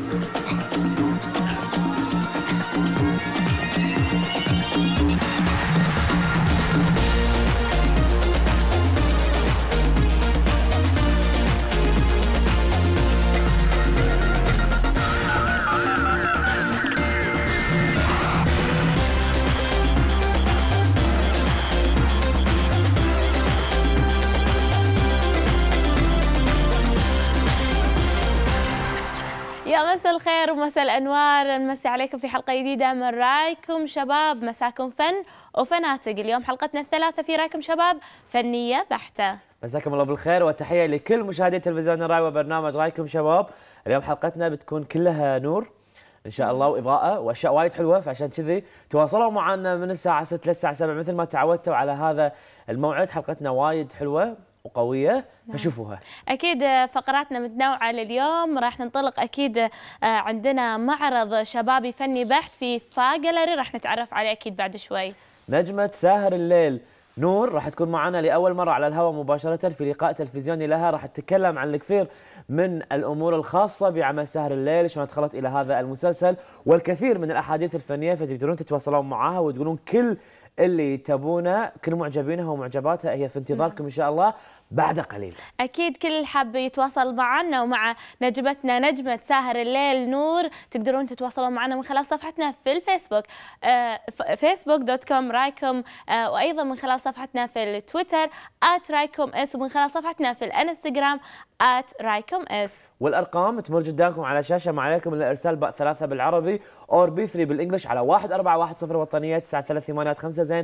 يا مساء الخير ومساء الانوار، نمسي عليكم في حلقه جديده من رايكم شباب، مساكم فن وفناتق. اليوم حلقتنا الثلاثه في رايكم شباب فنيه بحته. مساكم الله بالخير وتحيه لكل مشاهدي تلفزيون الراي وبرنامج رايكم شباب. اليوم حلقتنا بتكون كلها نور ان شاء الله واضاءه واشياء وايد حلوه، فعشان كذي تواصلوا معنا من الساعه 6 للساعه 7 مثل ما تعودتوا على هذا الموعد. حلقتنا وايد حلوه وقويه فشوفوها. اكيد فقراتنا متنوعه لليوم، راح ننطلق اكيد عندنا معرض شبابي فني بحت في فا جاليري، راح نتعرف عليه اكيد بعد شوي. نجمه ساهر الليل نور راح تكون معنا لاول مره على الهواء مباشره في لقاء تلفزيوني لها، راح تتكلم عن الكثير من الامور الخاصه بعمل ساهر الليل، شلون دخلت الى هذا المسلسل والكثير من الاحاديث الفنيه، فتقدرون تتواصلون معاها وتقولون كل اللي تبونه، كل معجبينها ومعجباتها هي في انتظاركم ان شاء الله بعد قليل. اكيد كل اللي حاب يتواصل معنا ومع نجمتنا نجمه ساهر الليل نور تقدرون تتواصلون معنا من خلال صفحتنا في الفيسبوك facebook.com رايكم، وايضا من خلال صفحتنا في التويتر @رايكم_اس، ومن خلال صفحتنا في الانستغرام @رايكم_اس. والارقام تمر قدامكم على الشاشه، ما عليكم الا ارسال باء 3 بالعربي او بي 3 بالانجلش على 1410 وطنيه 9385 زين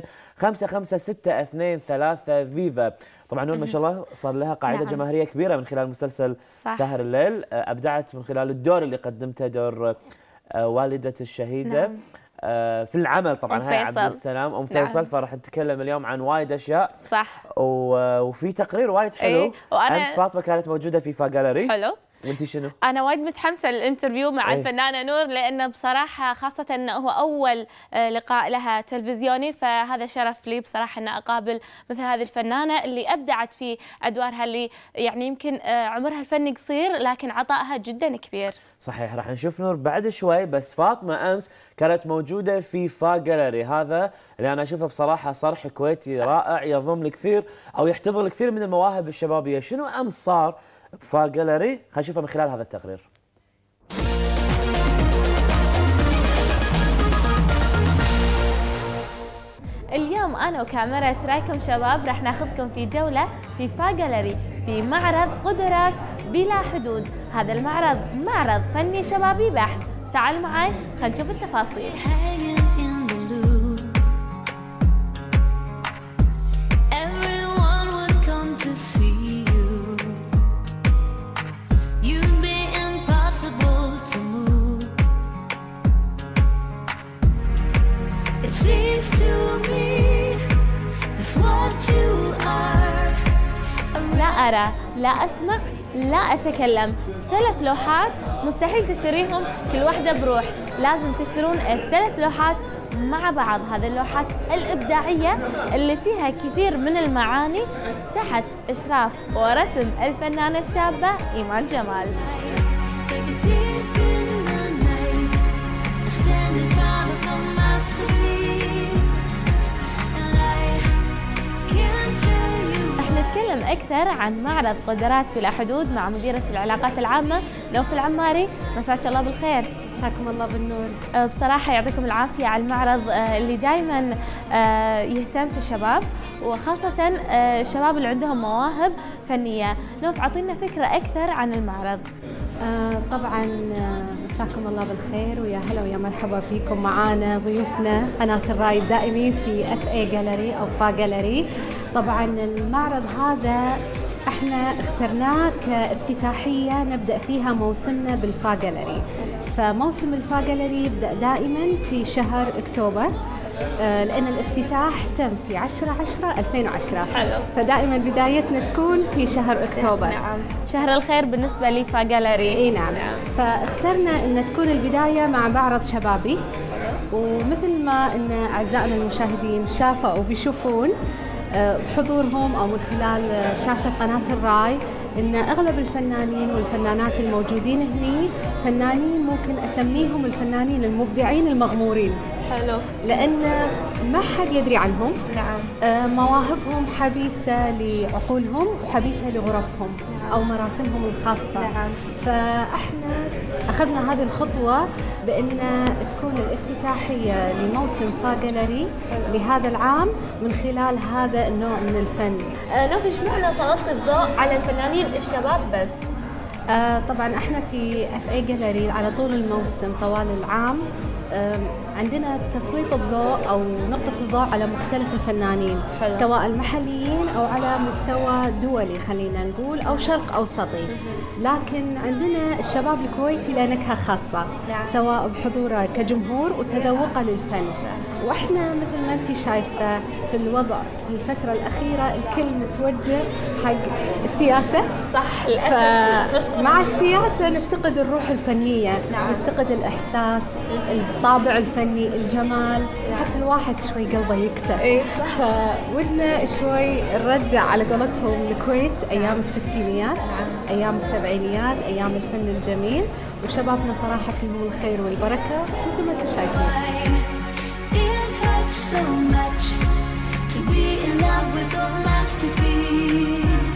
55623 فيفا. طبعا نور ما شاء الله صار لها قاعده جماهيريه كبيره من خلال مسلسل ساهر الليل، ابدعت من خلال الدور اللي قدمته، دور والده الشهيده في العمل طبعا هاي عبد السلام ام فيصل. فراح نتكلم اليوم عن وايد اشياء صح، وفي تقرير وايد حلو. امس فاطمه كانت موجوده في فا جاليري. حلو. وانتي شنو؟ أنا وايد متحمسة للانترفيو مع الفنانة نور، لأنه بصراحة خاصة أنه هو أول لقاء لها تلفزيوني، فهذا شرف لي بصراحة أن أقابل مثل هذه الفنانة اللي أبدعت في أدوارها، اللي يعني يمكن عمرها الفني قصير لكن عطائها جدا كبير. صحيح، راح نشوف نور بعد شوي، بس فاطمة أمس كانت موجودة في فا جاليري، هذا اللي أنا أشوفه بصراحة صرح كويتي رائع يضم الكثير أو يحتضن الكثير من المواهب الشبابية. شنو أمس صار فا جاليري؟ خلينا نشوفه من خلال هذا التقرير. اليوم أنا وكاميرا رايكم شباب راح ناخذكم في جولة في فا جاليري في معرض قدرات بلا حدود. هذا المعرض معرض فني شبابي بحت، تعال معي خلينا نشوف التفاصيل. لا أرى، لا أسمع، لا أتكلم. 3 لوحات مستحيل تشتريهم كل واحدة بروح، لازم تشترون ال3 لوحات مع بعض. هذه اللوحات الإبداعية اللي فيها كثير من المعاني تحت إشراف ورسم الفنانة الشابة إيمان جمال. نتكلم أكثر عن معرض قدرات بلا حدود مع مديرة العلاقات العامة نوف العماري. مساك الله بالخير. مساكم الله بالنور. بصراحة يعطيكم العافية على المعرض اللي دائما يهتم في الشباب، وخاصة الشباب اللي عندهم مواهب فنية. نوف أعطينا فكرة أكثر عن المعرض. طبعا مساكم الله بالخير ويا هلا ويا مرحبا فيكم معانا ضيوفنا قناة الراي الدائمين في FA جاليري أو فا جاليري. طبعا المعرض هذا احنا اخترناه كافتتاحية نبدأ فيها موسمنا بالفا جاليري. فموسم الفا جاليري يبدأ دائما في شهر أكتوبر، لأن الافتتاح تم في 10/10/2010. حلو. فدائما بدايتنا تكون في شهر أكتوبر. نعم. شهر الخير بالنسبة لي فا جاليري. اي نعم. فاخترنا ان تكون البداية مع معرض شبابي، ومثل ما ان اعزائنا المشاهدين شافوا او بيشوفون بحضورهم او من خلال شاشة قناة الراي ان اغلب الفنانين والفنانات الموجودين هني فنانين ممكن اسميهم الفنانين المبدعين المغمورين. حلو. لان ما حد يدري عنهم. نعم. مواهبهم حبيسه لعقولهم وحبيسه لغرفهم او مراسمهم الخاصه. نعم. فاحنا اخذنا هذه الخطوه بان تكون الافتتاحيه لموسم فاجالري لهذا العام من خلال هذا النوع من الفن. نوف، ايش معنى سلطت الضوء على الفنانين الشباب بس؟ طبعا احنا في FA جاليري على طول الموسم طوال العام عندنا تسليط الضوء او نقطة الضوء على مختلف الفنانين. حلو. سواء المحليين او على مستوى دولي خلينا نقول او شرق اوسطي. لكن عندنا الشباب الكويتي له نكهة خاصة. نعم. سواء بحضوره كجمهور وتذوقه للفن. واحنا مثل ما انت شايفه في الوضع في الفترة الأخيرة الكل متوجه حق السياسة. صح، للأسف. فمع السياسة نفتقد الروح الفنية. نعم. نفتقد الإحساس، الطابع الفني، الجمال. حتى الواحد شوي قلبه يكسر. إيه صح. فودنا شوي نرجع على قولتهم الكويت أيام الستينيات، أيام السبعينيات، أيام الفن الجميل. وشبابنا صراحة فيهم الخير والبركة مثل ما انتم شايفين. So much to be in love with a masterpiece.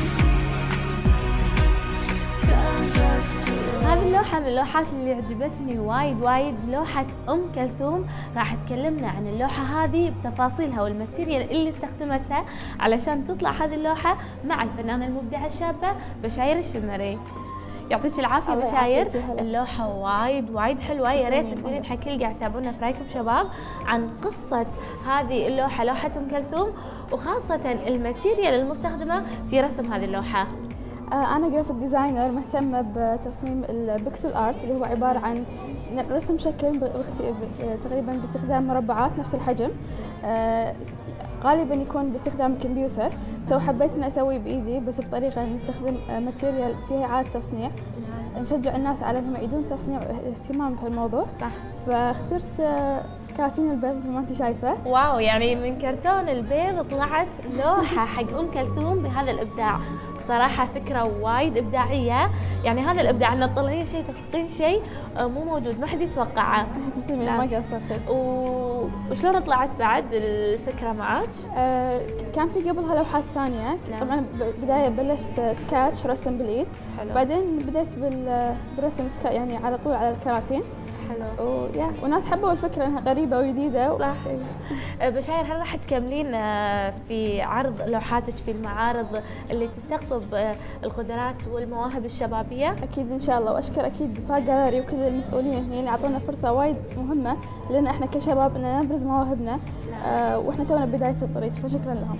هذه اللوحة من اللوحات اللي عجبتني وايد لوحة كلثوم. راح تكلمنا عن اللوحة هذه بتفاصيلها والماتيريال اللي استخدمتها علشان تطلع هذه اللوحة مع الفنانة المبدعة الشابة بشاير الشمري. يعطيك العافية بشاير. اللوحة وايد حلوة. يا ريت تقولين حق كل قاعد يتابعونا في رايكم شباب عن قصة هذه اللوحة، لوحة كلثوم، وخاصة الماتيريال المستخدمة في رسم هذه اللوحة. أنا جرافيك ديزاينر مهتمة بتصميم البيكسل آرت اللي هو عبارة عن رسم شكل تقريبا باستخدام مربعات نفس الحجم. غالبا يكون باستخدام الكمبيوتر. حبيت اني اسويه بايدي بس بطريقه نستخدم ماتيريال فيها اعاده تصنيع، نشجع الناس على انهم يعيدون تصنيع اهتمام في الموضوع. صح. فاخترت كراتين البيض مثل ما انت شايفه. واو، يعني من كرتون البيض طلعت لوحه حق كلثوم بهذا الابداع. صراحة فكرة وايد إبداعية. يعني هذا الإبداع إن تطلعين شيء تخلقين شيء مو موجود، ما حد يتوقعه. تسلمي، ما قصرتي. وشلون طلعت بعد الفكرة معك؟ كان في قبلها لوحات ثانية. نعم. طبعا بداية بلشت سكاتش رسم بالإيد. حلو. بعدين بديت بالرسم يعني على طول على الكراتين. حلو. وناس حبوا الفكرة انها غريبة وجديدة. صح. بشاير، هل راح تكملين في عرض لوحاتك في المعارض اللي تستقطب القدرات والمواهب الشبابية؟ اكيد ان شاء الله. واشكر اكيد فا جاليري وكل المسؤولين هنا اللي اعطونا فرصة وايد مهمة لنا احنا كشباب ان نبرز مواهبنا. واحنا تونا بداية الطريق، فشكرا لهم.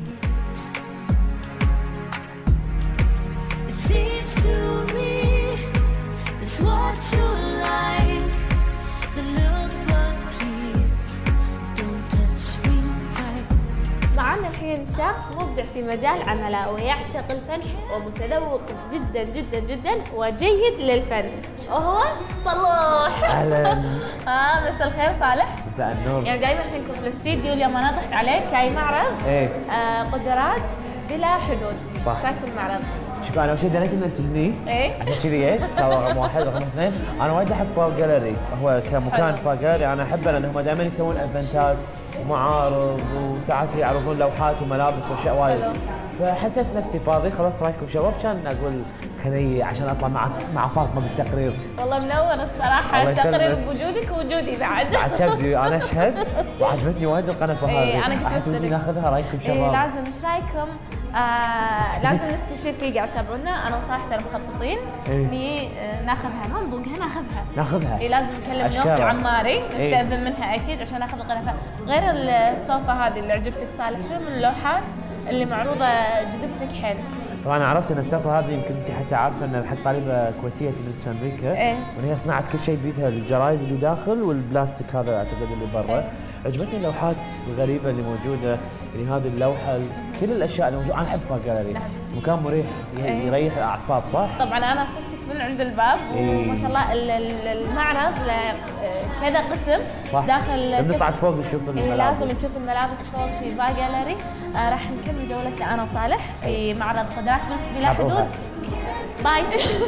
معنا الحين شخص مبدع في مجال عمله ويعشق الفن ومتذوق جدا وجيد للفن، وهو صلوح. اهلا. مساء الخير صالح. مساء النور. يعني دائما احنا نكون في الاستديو، اليوم انا ضحت عليك كاي معرض قدرات بلا حدود. صح. شايف المعرض؟ شوف، انا اول شيء دريت ان انت هني. عشان كذي جيت. سوا رقم واحد، رقم اثنين، انا وايد احب فا جاليري. هو كمكان فا جاليري انا احبه لانهم دائما يسوون ايفنتات ومعارض وساعات يعرضون لوحات وملابس واشياء وايد. فحسيت نفسي فاضي، خلصت رايكم شباب، كان اقول خليني عشان اطلع مع فاطمه بالتقرير. والله منور الصراحه التقرير بوجودك ووجودي بعد. شفتي انا اشهد وعجبتني وايد القناه هذه. انا كنت احس ودي ناخذها رايكم شباب. لازم. ايش رايكم؟ لازم نستشير كل قاعد يتابعونا. انا وصالح ترى مخططين اني ناخذها، ما نضوقها ناخذها. لازم نكلم نوف العماري نستاذن منها اكيد عشان ناخذ القناه. غير السوفا هذه اللي عجبتك صالح، شو من اللوحات اللي معروضه جذبتك حيل؟ طبعا انا عرفت ان السفره هذه يمكن انت حتى عارفه ان حق طالبه كويتيه تدرس في امريكا. وان هي صنعت كل شيء بيدها، الجرايد اللي داخل والبلاستيك هذا اعتقد اللي برا. عجبتني اللوحات الغريبه اللي موجوده، يعني هذه اللوحه كل الاشياء اللي موجوده. انا احب فا جاليري. مكان مريح يريح الاعصاب. صح؟ طبعا انا صرت من عند الباب. وما شاء الله المعرض له كذا قسم صح. داخل. بنصعد فوق نشوف الملابس. لازم نشوف الملابس فوق في فا جاليري. راح نكمل جولتنا انا وصالح في معرض قدرات بلا حدود. باي.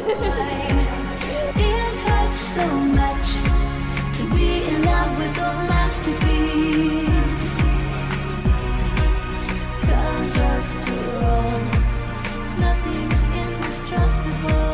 It hurts so much to be in love with a masterpiece. 'Cause after all, nothing's indestructible.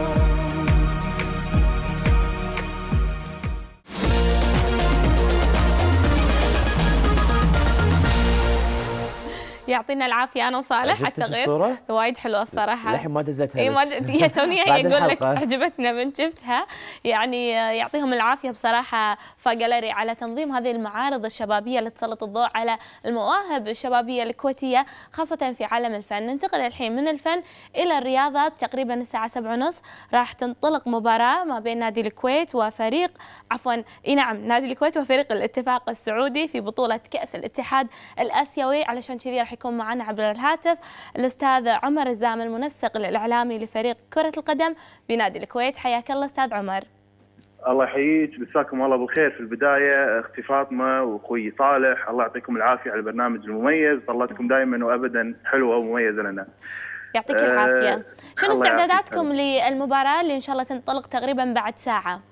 يعطينا العافيه انا وصالح على عجبتك التغيير. الصورة؟ وايد حلوه الصراحه. للحين ما دزتها. اي ما هي توني بعد اقول لك الحلقة. عجبتنا من شفتها. يعني يعطيهم العافيه بصراحه فا جاليري على تنظيم هذه المعارض الشبابيه اللي تسلط الضوء على المواهب الشبابيه الكويتيه خاصه في عالم الفن. ننتقل الحين من الفن الى الرياضات. تقريبا الساعه 7:30 راح تنطلق مباراه ما بين نادي الكويت وفريق نادي الكويت وفريق الاتفاق السعودي في بطوله كاس الاتحاد الاسيوي. علشان كذي راح يكون معنا عبر الهاتف الاستاذ عمر الزامل المنسق الاعلامي لفريق كره القدم بنادي الكويت. حياك الله استاذ عمر. الله يحييك، مساكم الله بالخير. في البدايه اختي فاطمه واخوي صالح، الله يعطيكم العافيه على البرنامج المميز، ظلتكم دائما وابدا حلوه ومميزه لنا. يعطيك العافيه. شنو الله استعداداتكم يعافيك. للمباراه اللي ان شاء الله تنطلق تقريبا بعد ساعه؟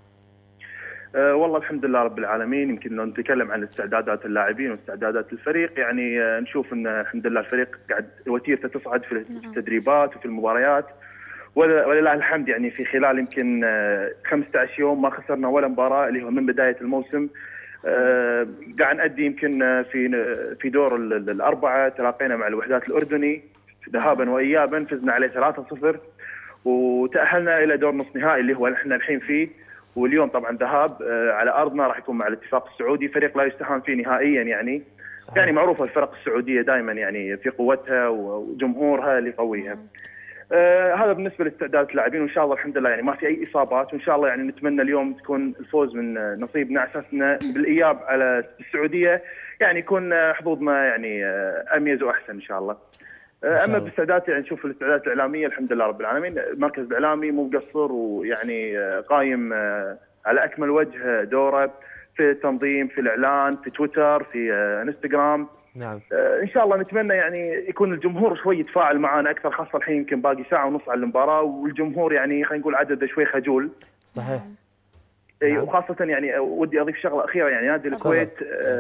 والله الحمد لله رب العالمين. يمكن لو نتكلم عن استعدادات اللاعبين واستعدادات الفريق، يعني نشوف ان الحمد لله الفريق قاعد وتيرته تصعد في التدريبات وفي المباريات، ولله الحمد. يعني في خلال يمكن 15 يوم ما خسرنا ولا مباراه اللي هو من بدايه الموسم. قاعد نأدي يمكن في دور الاربعه تلاقينا مع الوحدات الاردني ذهابا وايابا، فزنا عليه 3-0 وتاهلنا الى دور نصف نهائي اللي هو احنا الحين فيه. واليوم طبعا ذهاب على ارضنا راح يكون مع الاتفاق السعودي، فريق لا يستهان فيه نهائيا. يعني صحيح. يعني معروفه الفرق السعوديه دائما يعني في قوتها وجمهورها اللي يقويها. هذا بالنسبه لاستعداد اللاعبين، وان شاء الله الحمد لله يعني ما في اي اصابات، وان شاء الله يعني نتمنى اليوم تكون الفوز من نصيبنا على اساسنا بالاياب على السعوديه، يعني يكون حظوظنا يعني اميز واحسن ان شاء الله. اما باستعدادات يعني نشوف الاستعدادات الاعلاميه الحمد لله رب العالمين، المركز الاعلامي مو مقصر ويعني قايم على اكمل وجه دوره في التنظيم، في الاعلان، في تويتر، في انستغرام. نعم. ان شاء الله نتمنى يعني يكون الجمهور شوي يتفاعل معنا اكثر، خاصه الحين يمكن باقي ساعه ونص على المباراه والجمهور يعني خلينا نقول عدده شوي خجول. صحيح. اي وخاصه يعني ودي اضيف شغله اخيره، يعني نادي الكويت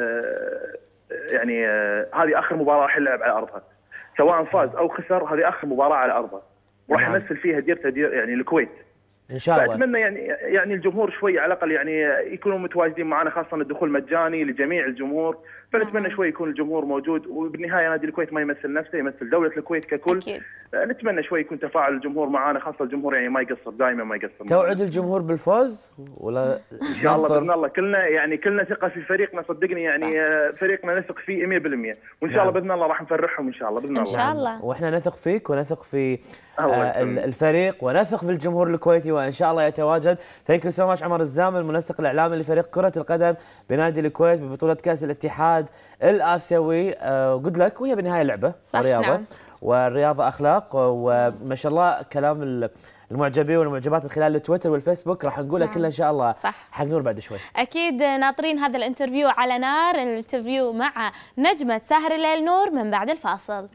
يعني هذه اخر مباراه راح يلعب على ارضها، سواء فاز او خسر هذه اخر مباراه على ارضه، وراح يمثل فيها ديرته يعني الكويت ان شاء الله. فاتمنى يعني الجمهور شوي على الاقل يعني يكونوا متواجدين معنا، خاصه الدخول مجاني لجميع الجمهور، فنتمنى شوي يكون الجمهور موجود. وبالنهايه نادي الكويت ما يمثل نفسه، يمثل دوله الكويت ككل. أكيد. نتمنى شوي يكون تفاعل الجمهور معنا، خاصه الجمهور يعني ما يقصر، دائما ما يقصر. توعد الجمهور بالفوز ولا ان شاء الله باذن الله. كلنا ثقه في فريقنا، صدقني يعني فريقنا نثق فيه 100%، وان شاء الله باذن الله راح نفرحهم ان شاء الله باذن الله. ان شاء الله. واحنا نثق فيك ونثق في الفريق ونثق في الجمهور الكويتي، وان شاء الله يتواجد. ثانك يو سو ماتش عمر الزامل المنسق الاعلامي لفريق كره القدم بنادي الكويت ببطوله كاس الاتحاد الاسيوي. جود لك، وهي بالنهايه لعبه ورياضه. نعم. والرياضه اخلاق، وما شاء الله كلام المعجبين والمعجبات من خلال التويتر والفيسبوك راح نقولها كلها ان شاء الله. صح. حق نور بعد شوي. اكيد ناطرين هذا الانترفيو على نار، الانترفيو مع نجمه سهر الليل نور من بعد الفاصل.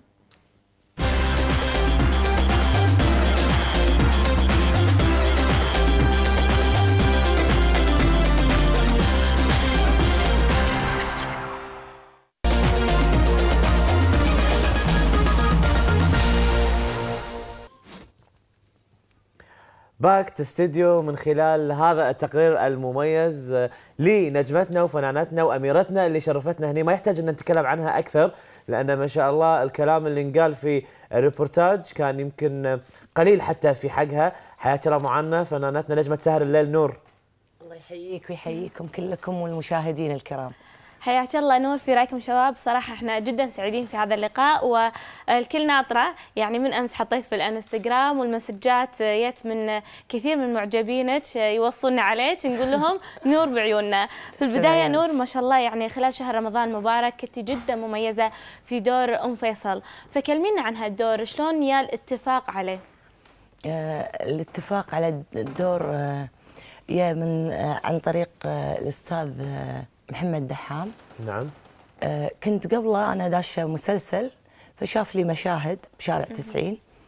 باك استديو من خلال هذا التقرير المميز لنجمتنا وفنانتنا واميرتنا اللي شرفتنا هنا. ما يحتاج ان نتكلم عنها اكثر، لان ما شاء الله الكلام اللي انقال في الريبورتاج كان يمكن قليل حتى في حقها. حياك الله معنا فنانتنا نجمه سهر الليل نور. الله يحييك ويحييكم كلكم والمشاهدين الكرام. حياك الله نور. في رايكم شباب؟ صراحه احنا جدا سعيدين في هذا اللقاء، والكل ناطره. يعني من امس حطيت في الانستغرام والمسجات جت من كثير من معجبينك يوصلنا عليك، نقول لهم نور بعيوننا. في البدايه نور ما شاء الله يعني خلال شهر رمضان المبارك كنتي جدا مميزه في دور ام فيصل، فكلمينا عن هالدور، شلون يا الاتفاق عليه؟ الاتفاق على الدور يا من عن طريق الأستاذ محمد دحام. نعم. كنت قبله أنا داشة مسلسل، فشاف لي مشاهد بشارع 90،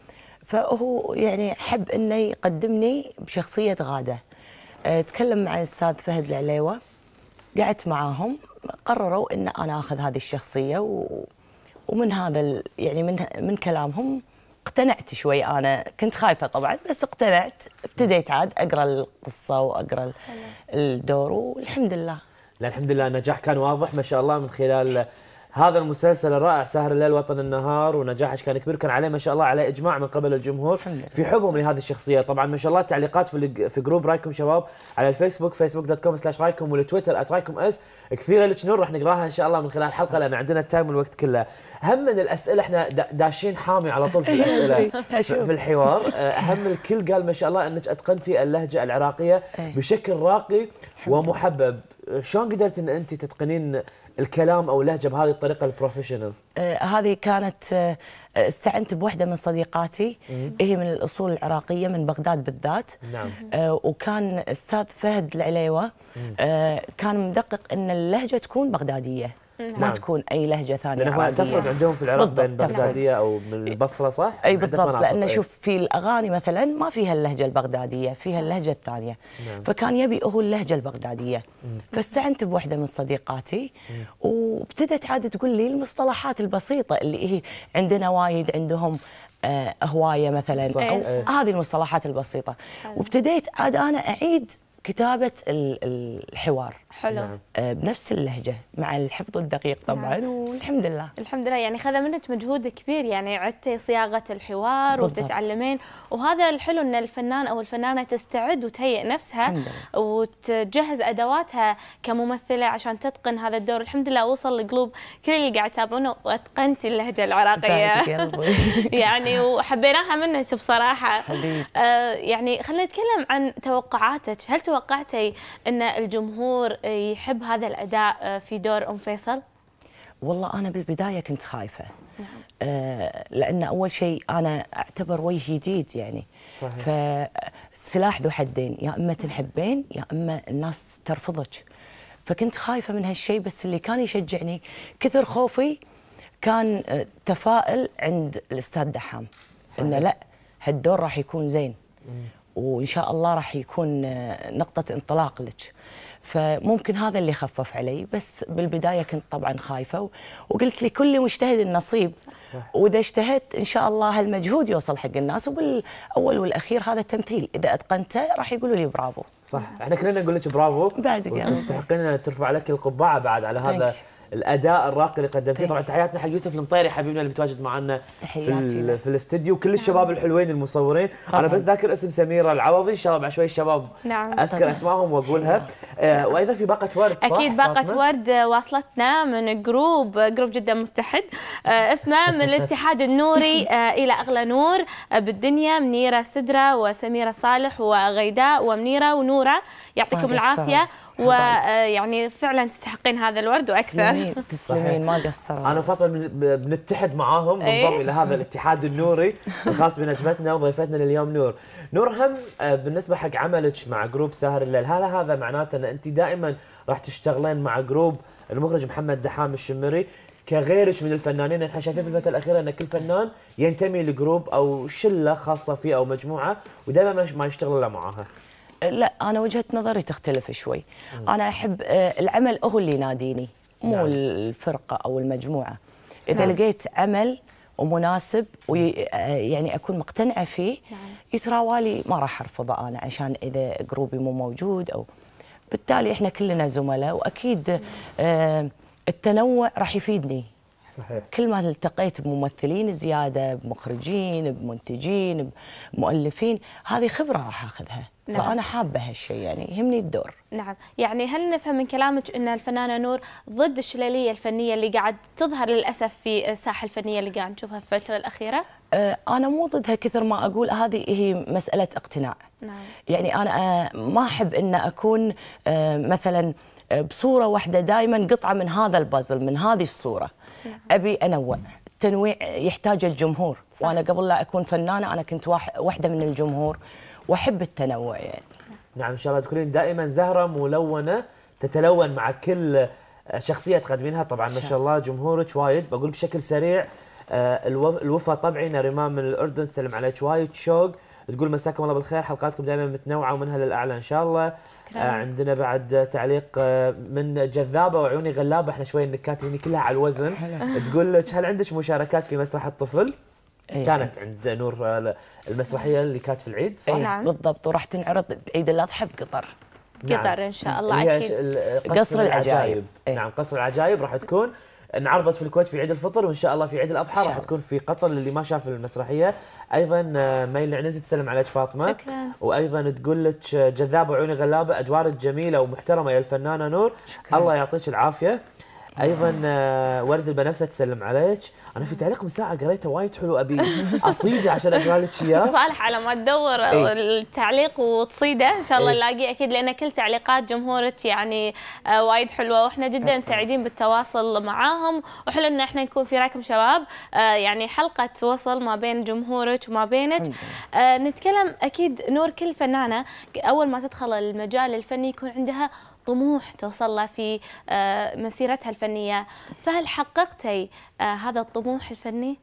فهو يعني حب إنه يقدمني بشخصية غادة. تكلم مع الأستاذ فهد العليوة، قعدت معاهم، قرروا إن أنا أخذ هذه الشخصية، ومن هذا يعني من كلامهم اقتنعت شوي. أنا كنت خايفة طبعا، بس اقتنعت، ابتديت عاد أقرأ القصة وأقرأ الدور، والحمد لله. لا الحمد لله النجاح كان واضح ما شاء الله من خلال هذا المسلسل الرائع سهر الليل وطن النهار، ونجاحك كان كبير، كان عليه ما شاء الله عليه اجماع من قبل الجمهور في حبهم لهذه الشخصيه. طبعا ما شاء الله التعليقات في جروب رايكم شباب على الفيسبوك facebook.com/رايكم ولتويتر @رايكم كثيره لك نور، راح نقراها ان شاء الله من خلال الحلقه لان عندنا التايم والوقت كله. هم من الاسئله احنا داشين حامي على طول في الاسئله في الحوار. اهم الكل قال ما شاء الله انك اتقنتي اللهجه العراقيه بشكل راقي ومحبب. شلون قدرت ان انت تتقنين الكلام او اللهجه بهذه الطريقه البروفيشنال؟ هذه كانت استعنت بوحده من صديقاتي، هي من الاصول العراقيه من بغداد بالذات. نعم. وكان استاذ فهد العليوه كان مدقق ان اللهجه تكون بغداديه، ما تكون اي لهجه ثانيه لأنه عربيه. تفرق عندهم في العراق بين بغداديه او من البصره صح؟ اي بالضبط، لان شوف في الاغاني مثلا ما فيها اللهجه البغداديه، فيها اللهجه الثانيه. نعم. فكان يبي هو اللهجه البغداديه. فاستعنت بوحده من صديقاتي، وابتدت عاد تقول لي المصطلحات البسيطه اللي هي عندنا وايد عندهم هوايه مثلا، او هذه المصطلحات البسيطه. وابتديت عاد انا اعيد كتابة الحوار. حلو. بنفس اللهجة مع الحفظ الدقيق طبعا. والحمد لله. الحمد لله، يعني خذ منك مجهود كبير، يعني عدتي صياغة الحوار بالضبط. وتتعلمين، وهذا الحلو ان الفنان او الفنانة تستعد وتهيئ نفسها وتجهز ادواتها كممثلة عشان تتقن هذا الدور. الحمد لله وصل لقلوب كل اللي قاعد يتابعونه واتقنتي اللهجة العراقية. يعني وحبيناها منك بصراحة. يعني خلينا نتكلم عن توقعاتك، هل توقعتي ان الجمهور يحب هذا الاداء في دور ام فيصل؟ والله انا بالبدايه كنت خايفه. لان اول شيء انا اعتبر وجه جديد يعني. صحيح. فالسلاح ذو حدين، يا اما تنحبين يا اما الناس ترفضك. فكنت خايفه من هالشيء، بس اللي كان يشجعني كثر خوفي كان تفاؤل عند الاستاذ دحام. انه لا، هالدور راح يكون زين. وإن شاء الله راح يكون نقطة انطلاق لك. فممكن هذا اللي خفف علي، بس بالبداية كنت طبعا خايفة، وقلت لكل مجتهد النصيب. صح. وإذا اجتهدت إن شاء الله هالمجهود يوصل حق الناس، وبالأول والأخير هذا التمثيل إذا أتقنته راح يقولوا لي برافو. صح، احنا كلنا نقول لك برافو. بعدك وتستحقين ان ترفع لك القبعة بعد على هذا الاداء الراقي اللي قدمتيه. طبعا تحياتنا حق يوسف المطيري حبيبنا اللي متواجد معنا في الاستديو، كل الشباب الحلوين المصورين. انا بس ذاكر اسم سميره العوضي، ان شاء الله بعد شوي الشباب اذكر اسمائهم واقولها. وايضا في باقه ورد، صح؟ اكيد باقه ورد واصلتنا من جروب جدا متحد، اسمه من الاتحاد النوري الى اغلى نور بالدنيا، منيره سدره وسميره صالح وغيداء ومنيره ونوره، يعطيكم العافيه. ويعني فعلا تستحقين هذا الورد واكثر. تسلمين، ما قصروا. انا وفاطمه بنتحد معاهم ننضم الى هذا الاتحاد النوري الخاص بنجمتنا وضيفتنا لليوم نور. هم بالنسبه حق عملك مع جروب سهر الليل، هل هذا معناته ان انت دائما راح تشتغلين مع جروب المخرج محمد دحام الشمري كغيرك من الفنانين؟ احنا شايفين في الفتره الاخيره ان كل فنان ينتمي لجروب او شله خاصه فيه او مجموعه ودائما ما يشتغل الا معاها. لا، أنا وجهة نظري تختلف شوي. أنا أحب العمل هو اللي يناديني، مو الفرقة أو المجموعة. إذا لقيت عمل ومناسب ويعني أكون مقتنعة فيه، يتراوالي ما راح أرفضه أنا عشان إذا جروبي مو موجود. أو بالتالي إحنا كلنا زملاء، وأكيد التنوع راح يفيدني. صحيح. كل ما التقيت بممثلين زيادة، بمخرجين، بمنتجين، بمؤلفين، هذه خبرة راح أخذها. فأنا حابة هالشيء، يعني يهمني الدور. نعم، يعني هل نفهم من كلامك أن الفنانة نور ضد الشلالية الفنية اللي قاعد تظهر للأسف في الساحة الفنية اللي قاعد نشوفها في الفترة الأخيرة؟ أنا مو ضدها كثر ما أقول هذه هي مسألة اقتناع. نعم. يعني أنا ما أحب أن أكون مثلا بصورة واحدة دائما قطعة من هذا البازل، من هذه الصورة. أبي أنوع، تنويع يحتاج الجمهور. صح. وانا قبل لا اكون فنانه انا كنت واحده من الجمهور واحب التنوع يعني. نعم ان شاء الله تكونين دائما زهره ملونه تتلون مع كل شخصيه تقدمينها. طبعا ما شاء الله جمهورك وايد. بقول بشكل سريع الوفا طبعي ريمان من الاردن تسلم عليك وايد شوق، تقول مساكم الله بالخير، حلقاتكم دائما متنوعه ومنها للاعلى ان شاء الله. عندنا بعد تعليق من جذابه وعيوني غلابه، احنا شوي النكات هنا كلها على الوزن. تقول لك هل عندك مشاركات في مسرح الطفل؟ كانت عند نور المسرحيه اللي كانت في العيد صح؟ نعم. بالضبط، وراح تنعرض بعيد الاضحى بقطر. قطر ان شاء الله هي اكيد. قصر العجائب. إيه. نعم قصر العجائب راح تكون انعرضت في الكويت في عيد الفطر، وان شاء الله في عيد الاضحى راح تكون في قطر للي ما شاف المسرحيه. ايضا ميل العنزي تسلم عليك فاطمه. شكرا. وايضا تقول لك جذابه وعيوني غلابه، ادوارك جميله ومحترمه يا الفنانه نور، شكرا. الله يعطيك العافيه. ايضا ورد البنفسه تسلم عليك. انا في تعليق من ساعه قريته وايد حلو، ابي اصيده عشان اقرا لك اياه. صالح على ما تدور التعليق وتصيده ان شاء الله نلاقيه اكيد، لان كل تعليقات جمهورك يعني وايد حلوه، واحنا جدا سعيدين بالتواصل معاهم، وحلو ان احنا نكون في راكم شباب يعني حلقه وصل ما بين جمهورك وما بينك. نتكلم اكيد نور، كل فنانه اول ما تدخل المجال الفني يكون عندها طموح توصل له في مسيرتها الفنيه، فهل حققتي هذا الطموح الفني؟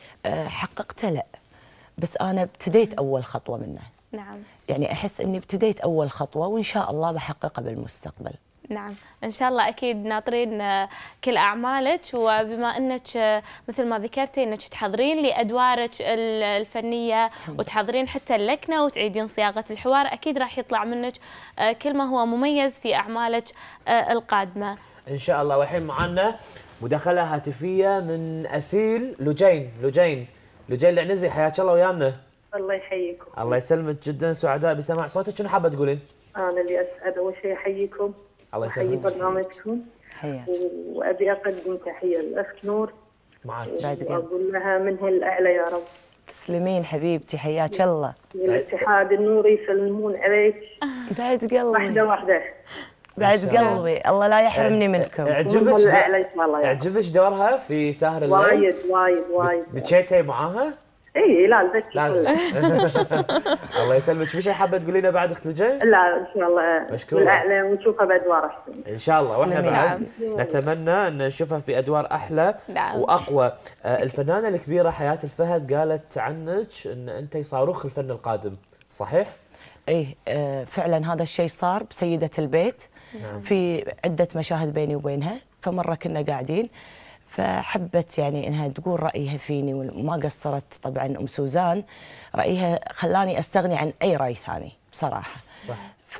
حققته لا، بس انا ابتديت اول خطوه منه. نعم. يعني احس اني ابتديت اول خطوه وان شاء الله بحققها بالمستقبل. نعم ان شاء الله اكيد ناطرين كل اعمالك، وبما انك مثل ما ذكرتي انك تحضرين لادوارك الفنيه وتحضرين حتى اللكنه وتعيدين صياغه الحوار، اكيد راح يطلع منك كل ما هو مميز في اعمالك القادمه ان شاء الله. والحين معنا مداخله هاتفيه من اسيل لجين العنزي، حياك الله ويانا. الله يحييكم. الله يسلمك، جدا سعداء بسماع صوتك. شنو حابه تقولين؟ انا اللي اسعد اول شيء احييكم. الله يسلمك. احيي برنامجكم. حياك. وابي اقدم تحيه للاخت نور. معك. واقول لها منها الاعلى يا رب. تسلمين حبيبتي، حياك الله. والاتحاد النوري يسلمون عليك. بعد قلبي. واحده. بعد قلبي، الله لا يحرمني منكم. اعجبك دورها في ساهر الليل؟ وايد. بتشيتي معاها؟ اي لا لازم. الله يسلمك. في شيء حابه تقولينه بعد اخت لجين؟ لا ان شاء الله مشكورة. بالاعلى ونشوفها بادوار احسن ان شاء الله، واحنا تسلمي. بعد نتمنى ان نشوفها في ادوار احلى نعم. واقوى. الفنانه الكبيره حياه الفهد قالت عنك ان انت صاروخ الفن القادم، صحيح؟ ايه فعلا هذا الشيء صار بسيدة البيت. نعم. في عدة مشاهد بيني وبينها، فمرة كنا قاعدين فحبت يعني انها تقول رأيها فيني، وما قصرت طبعا ام سوزان، رأيها خلاني استغني عن اي رأي ثاني بصراحة. صح.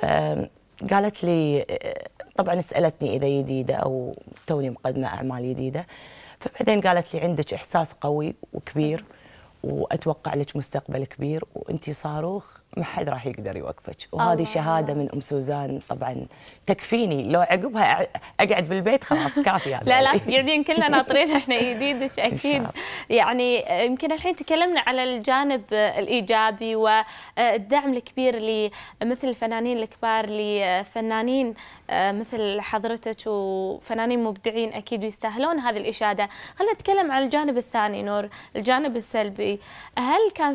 فقالت لي طبعا سألتني اذا جديدة او توني مقدمة اعمال جديدة، فبعدين قالت لي عندك احساس قوي وكبير واتوقع لك مستقبل كبير وانتي صاروخ ما حد راح يقدر يوقفك، وهذه شهاده من ام سوزان طبعا تكفيني، لو عقبها اقعد بالبيت خلاص كافي هذا. لا قاعدين كلنا ناطرين احنا جديدك اكيد. يعني يمكن الحين تكلمنا على الجانب الايجابي والدعم الكبير لمثل الفنانين الكبار لفنانين مثل حضرتك وفنانين مبدعين اكيد ويستاهلون هذه الاشاده. خلينا نتكلم عن الجانب الثاني نور، الجانب السلبي. هل كان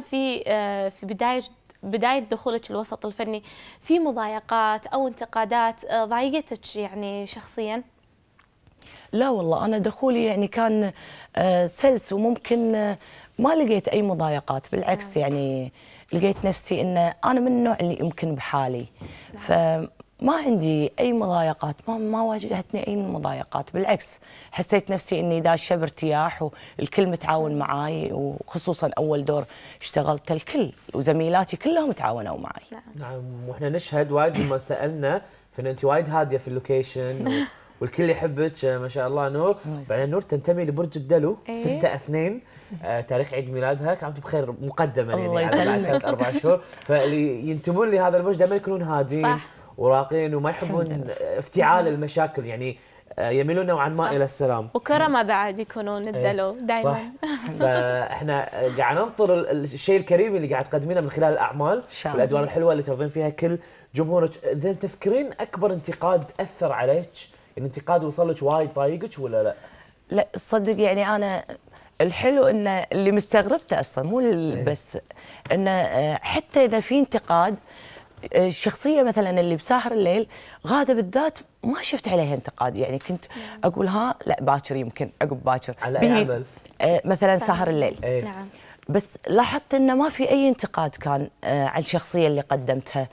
في بداية دخولك الوسط الفني في مضايقات أو انتقادات ضايقتك يعني شخصياً؟ لا والله أنا دخولي يعني كان سلس، وممكن ما لقيت أي مضايقات، بالعكس يعني لقيت نفسي إن أنا من النوع اللي يمكن بحالي، فما عندي أي مضايقات، ما واجهتني أي مضايقات، بالعكس حسيت نفسي إني داشة بارتياح والكل متعاون معاي، وخصوصا أول دور اشتغلت الكل وزميلاتي كلهم تعاونوا معي. نعم. واحنا نشهد وايد لما سالنا فان انت وايد هاديه في اللوكيشن والكل يحبك ما شاء الله نور. بعدين نور تنتمي لبرج الدلو 6/2 تاريخ عيد ميلادها، كانت بخير مقدما يعني على بعد 4 شهور، فاللي ينتمون لهذا البرج دائما يكونون هادين وراقين وما يحبون افتعال المشاكل، يعني يميلون نوعا ما الى السلام. وكرمه بعد يكونون الدلو دائما. فاحنا قاعد ننطر الشيء الكريم اللي قاعد تقدمينه من خلال الاعمال والادوار الحلوه اللي ترضين فيها كل جمهورك. اذا تذكرين اكبر انتقاد اثر عليك، الانتقاد وصل لك وايد ضايقك ولا لا؟ لا صدق يعني انا الحلو ان اللي مستغربته اصلا مو بس انه حتى اذا في انتقاد، الشخصيه مثلا اللي بساهر الليل غاده بالذات ما شفت عليها انتقاد، يعني كنت اقول لا باكر، يمكن عقب باكر على اي عمل مثلا ساهر الليل. نعم. بس لاحظت انه ما في اي انتقاد كان على الشخصيه اللي قدمتها.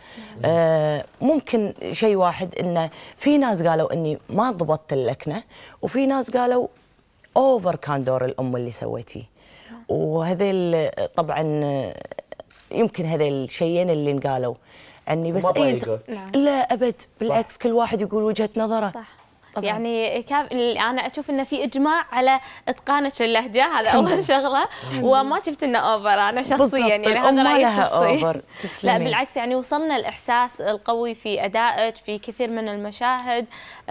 ممكن شيء واحد، انه في ناس قالوا اني ما ضبطت اللكنه، وفي ناس قالوا اوفر كان دور الام اللي سويتيه. وهذيل طبعا يمكن هذيل الشيئين اللي انقالوا عني، بس لا ابد، بالعكس كل واحد يقول وجهه نظره. صح. طبعاً. يعني انا اشوف انه في اجماع على اتقانك اللهجه، هذا اول شغله، وما شفت انه اوفر انا شخصيا، يعني هذا رايي الشخصي. لا بالعكس، يعني وصلنا الاحساس القوي في ادائك في كثير من المشاهد.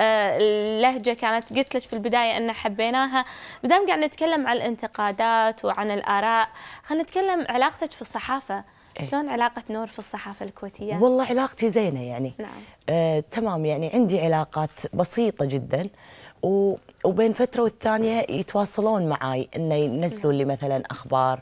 اللهجه كانت قلت لك في البدايه ان حبيناها. بدام قاعد نتكلم عن الانتقادات وعن الاراء، خلينا نتكلم علاقتك في الصحافه. شلون علاقة نور في الصحافة الكويتية؟ والله علاقتي زينة يعني. نعم. تمام، يعني عندي علاقات بسيطة جدا، وبين فترة والثانية يتواصلون معي إنه ينزلوا لي مثلا أخبار.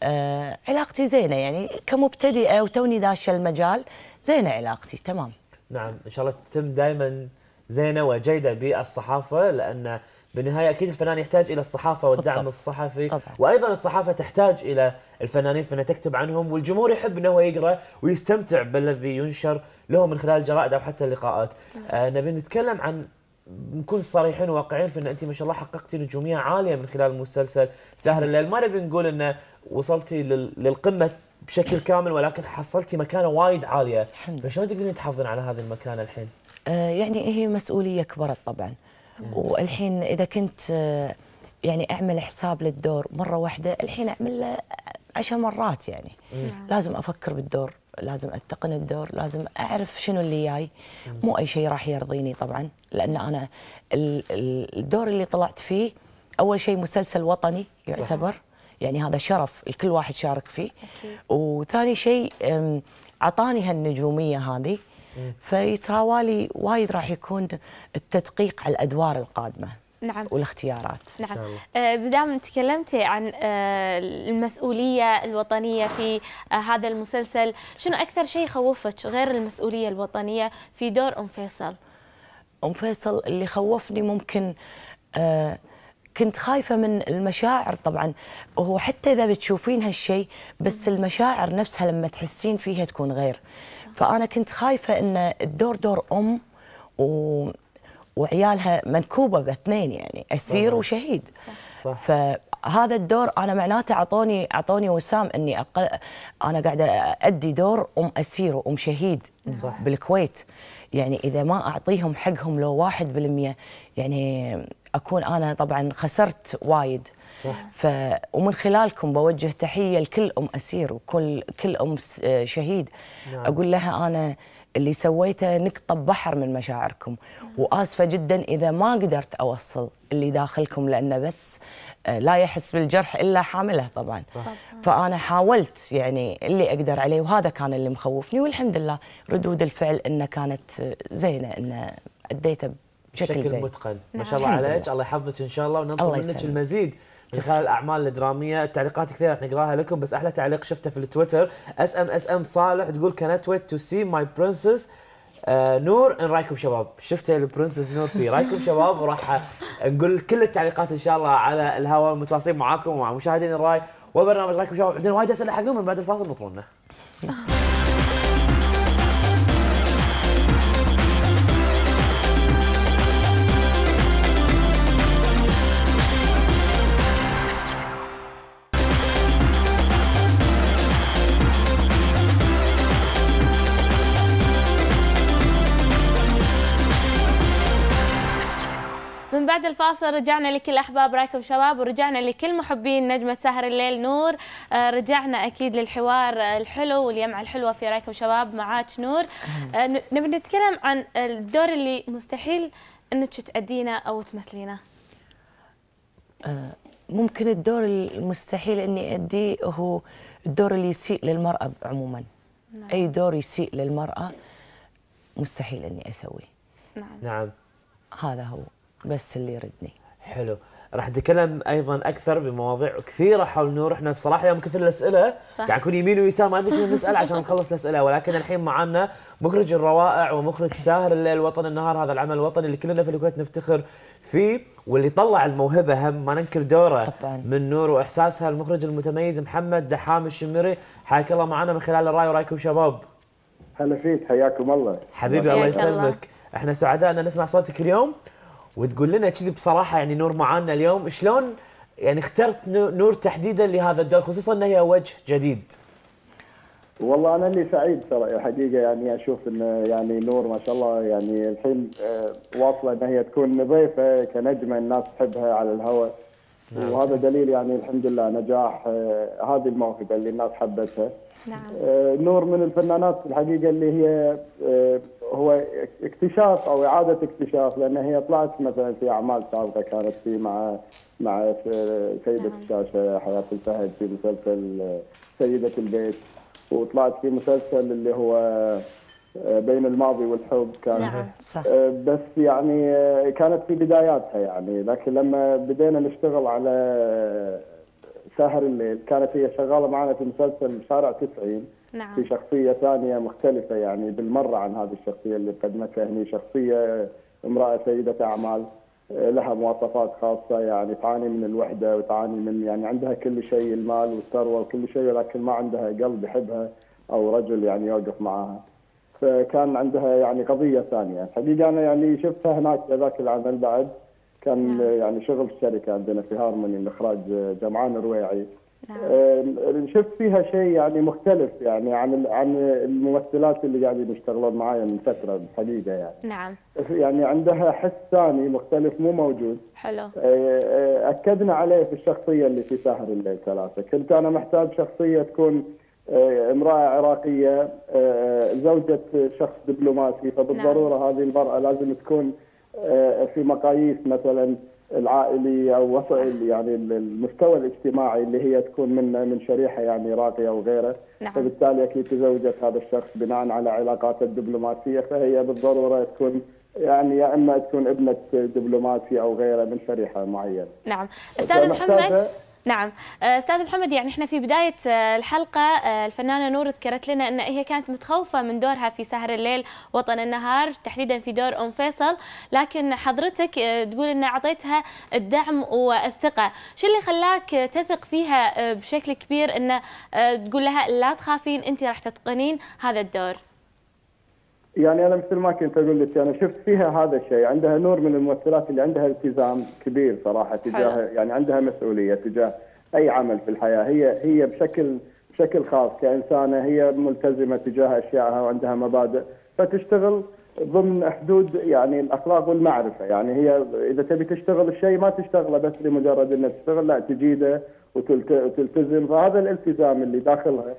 علاقتي زينة يعني كمبتدئة وتوني داشة المجال، زينة علاقتي تمام. نعم، إن شاء الله تتم دائما زينة وجيدة بالصحافة، لأن بالنهاية أكيد الفنان يحتاج إلى الصحافة والدعم الصحفي طبعا. وأيضا الصحافة تحتاج إلى الفنانين في أنها تكتب عنهم، والجمهور يحب أنه يقرأ ويستمتع بالذي ينشر له من خلال الجرائد أو حتى اللقاءات. نبي نتكلم عن، نكون صريحين وواقعيين في أن أنت ما شاء الله حققتي نجومية عالية من خلال مسلسل ساهر الليل. ما نبي نقول أن وصلتي للقمة بشكل كامل، ولكن حصلتي مكانة وايد عالية. فشلون تقدرين تحافظين على هذه المكانة الحين؟ يعني هي مسؤولية كبرت طبعا. والحين إذا كنت يعني أعمل حساب للدور مرة واحدة، الحين أعمل 10 مرات يعني. لازم أفكر بالدور، لازم أتقن الدور، لازم أعرف شنو اللي جاي. مو أي شيء راح يرضيني طبعا، لأن أنا الدور اللي طلعت فيه أول شيء مسلسل وطني يعتبر، يعني هذا شرف الكل واحد شارك فيه. وثاني شيء عطاني هالنجومية هذه، فيتراوالي وايد راح يكون التدقيق على الادوار القادمه. نعم. والاختيارات. نعم. بدام تكلمتي عن المسؤوليه الوطنيه في هذا المسلسل، شنو اكثر شيء خوفك غير المسؤوليه الوطنيه في دور ام فيصل؟ ام فيصل اللي خوفني ممكن كنت خايفه من المشاعر طبعا، وهو حتى اذا بتشوفين هالشيء، بس المشاعر نفسها لما تحسين فيها تكون غير. فأنا كنت خايفة إن الدور دور أم وعيالها منكوبة باثنين، يعني أسير وشهيد. صح. فهذا الدور أنا معناته أعطوني وسام إني أنا قاعدة أدي دور أم أسير وأم شهيد. صح. بالكويت. يعني إذا ما أعطيهم حقهم لو 1%، يعني أكون أنا طبعا خسرت وايد. صح. ومن خلالكم بوجه تحية لكل أم أسير وكل أم شهيد. نعم. أقول لها أنا اللي سويته نقطة بحر من مشاعركم. وآسفة جدا إذا ما قدرت أوصل اللي داخلكم، لأنه بس لا يحس بالجرح إلا حامله طبعا. صح. فأنا حاولت يعني اللي أقدر عليه، وهذا كان اللي مخوفني. والحمد لله ردود الفعل إنه كانت زينة، إنه أديته بشكل زين متقن. ما شاء الله عليك، الله يحفظك إن شاء الله، وننطر منك المزيد من خلال الأعمال الدرامية. التعليقات كثيرة رح نقراها لكم، بس أحلى تعليق شفته في التويتر SM صالح تقول cannot wait to see my princess. نور، إن رايكم شباب؟ شفته البرنسس نور فيه، رايكم شباب؟ وراح نقول كل التعليقات إن شاء الله على الهواء، متواصلين معاكم ومع مشاهدين الراي وبرنامج رايكم شباب. عندنا وايد أسئلة حقهم، من بعد الفاصل نطرونا. من بعد الفاصل رجعنا لكل أحباب رايكم شباب، ورجعنا لكل محبين نجمة ساهر الليل نور. رجعنا أكيد للحوار الحلو واليمعة الحلوة في رايكم شباب معاك نور. نبي نتكلم عن الدور اللي مستحيل أنك تأدينه أو تمثلينه. ممكن الدور المستحيل أني أديه هو الدور اللي يسيء للمرأة عموما. نعم. أي دور يسيء للمرأة مستحيل أني أسويه. نعم. نعم. هذا هو بس اللي يردني. حلو. راح نتكلم ايضا اكثر بمواضيع كثيره حول نور. احنا بصراحه اليوم كثر الاسئله صح. قاعد نكون يمين ويسار ما ادري شنو نسال عشان نخلص الاسئله، ولكن الحين معنا مخرج الروائع ومخرج ساهر الليل وطن النهار، هذا العمل الوطني اللي كلنا في الكويت نفتخر فيه، واللي طلع الموهبه هم ما ننكر دوره طبعاً. من نور واحساسها. المخرج المتميز محمد دحام الشمري، حياك الله معنا من خلال الراي ورايكم شباب. هلا فيك، حياكم الله. حبيبي الله حياك الله. يسلمك، احنا سعداء ان نسمع صوتك اليوم وتقول لنا كذي بصراحه. يعني نور معانا اليوم، شلون يعني اخترت نور تحديدا لهذا الدور، خصوصا ان هي وجه جديد؟ والله انا اللي سعيد صراحه حقيقه، يعني اشوف ان يعني نور ما شاء الله يعني الحين واصله ان هي تكون ضيفه كنجمه الناس تحبها على الهواء، وهذا دليل يعني الحمد لله نجاح هذه الموهبه اللي الناس حبتها. نعم. نور من الفنانات الحقيقه اللي هي هو اكتشاف او اعاده اكتشاف، لان هي طلعت مثلا في اعمال سابقه كانت في مع سيده الشاشه حياه الفهد في مسلسل سيده البيت، وطلعت في مسلسل اللي هو بين الماضي والحب كان. نعم. صح. بس يعني كانت في بداياتها يعني، لكن لما بدينا نشتغل على ساهر الليل كانت هي شغاله معنا في مسلسل شارع 90 نعم. في شخصيه ثانيه مختلفه يعني بالمره عن هذه الشخصيه اللي قدمتها هني، شخصيه امراه سيده اعمال لها مواصفات خاصه، يعني تعاني من الوحده وتعاني من يعني عندها كل شيء، المال والثروه وكل شيء، ولكن ما عندها قلب يحبها او رجل يعني يوقف معها. فكان عندها يعني قضيه ثانيه. حقيقه انا يعني شفتها هناك ذاك العمل بعد كان يعني شغل الشركه عندنا في هارموني من اخراج جمعان الرويعي. شفت فيها شيء يعني مختلف يعني عن الممثلات اللي قاعدين يشتغلون معايا من فتره الحقيقه يعني. نعم. يعني عندها حس ثاني مختلف مو موجود. حلو. اكدنا عليه في الشخصيه اللي في ساهر الليل ثلاثه. كنت انا محتاج شخصيه تكون امراه عراقيه زوجة شخص دبلوماسي، فبالضروره هذه المراه لازم تكون في مقاييس مثلا العائلي او يعني المستوى الاجتماعي اللي هي تكون من شريحه يعني راقيه وغيره. نعم. فبالتالي اكيد تزوجت هذا الشخص بناء على علاقاته الدبلوماسيه، فهي بالضروره تكون يعني يا اما تكون ابنه دبلوماسي او غيره من شريحه معينه. نعم. استاذ محمد، نعم استاذ محمد، يعني احنا في بدايه الحلقه الفنانه نور ذكرت لنا ان هي كانت متخوفه من دورها في سهر الليل وطن النهار، تحديدا في دور ام فيصل، لكن حضرتك تقول ان اعطيتها الدعم والثقه، شو اللي خلاك تثق فيها بشكل كبير ان تقول لها لا تخافين انت راح تتقنين هذا الدور؟ يعني انا مثل ما كنت اقول لك انا شفت فيها هذا الشيء، عندها نور من الممثلات اللي عندها التزام كبير صراحه تجاه يعني عندها مسؤوليه تجاه اي عمل في الحياه، هي بشكل خاص كانسانه هي ملتزمه تجاه اشيائها وعندها مبادئ، فتشتغل ضمن حدود يعني الاخلاق والمعرفه، يعني هي اذا تبي تشتغل الشيء ما تشتغله بس لمجرد انها تشتغل، لا تجيده وتلتزم، فهذا الالتزام اللي داخلها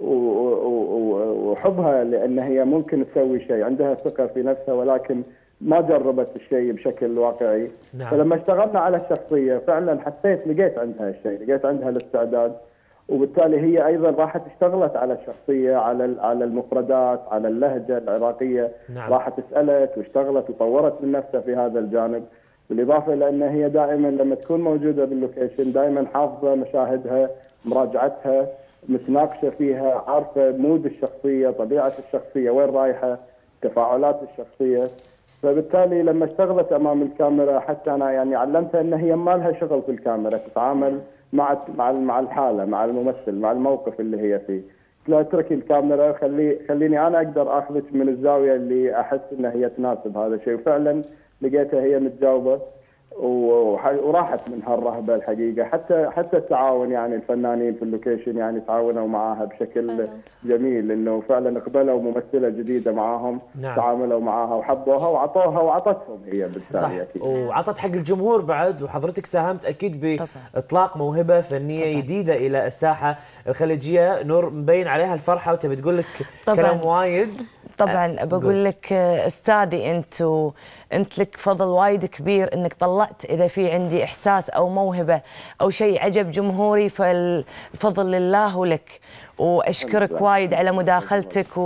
وحبها لان هي ممكن تسوي شيء، عندها ثقه في نفسها ولكن ما جربت الشيء بشكل واقعي. نعم. فلما اشتغلنا على الشخصيه فعلا حسيت لقيت عندها الشيء، لقيت عندها الاستعداد، وبالتالي هي ايضا راحت اشتغلت على الشخصيه، على المفردات، على اللهجه العراقيه. نعم. راحت سالت واشتغلت وطورت من نفسها في هذا الجانب، بالاضافه لان هي دائما لما تكون موجوده باللوكيشن دائما حافظه مشاهدها، مراجعتها، متناقشه فيها، عارفه مود الشخصيه، طبيعه الشخصيه، وين رايحه، تفاعلات الشخصيه. فبالتالي لما اشتغلت امام الكاميرا حتى انا يعني علمتها ان هي ما لها شغل في الكاميرا، تتعامل مع الحاله، مع الممثل، مع الموقف اللي هي فيه. لا اتركي الكاميرا، خليني انا اقدر اخذك من الزاويه اللي احس ان هي تناسب هذا الشيء، وفعلا لقيتها هي متجاوبه وراحت من هالرهبه الحقيقه. حتى التعاون يعني الفنانين في اللوكيشن يعني تعاونوا معاها بشكل جميل، انه فعلا اقبلوا ممثله جديده معاهم. نعم. تعاملوا معاها وحبوها وعطوها وعطتهم هي بالتالي اكيد. وعطت حق الجمهور بعد، وحضرتك ساهمت اكيد باطلاق موهبه فنيه جديده الى الساحه الخليجيه. نور مبين عليها الفرحه وتبي تقول لك كلام وايد. طبعا بقول لك استاذي انت لك فضل وايد كبير انك طلعت، اذا في عندي احساس او موهبه او شيء عجب جمهوري فالفضل لله ولك، واشكرك وايد على مداخلتك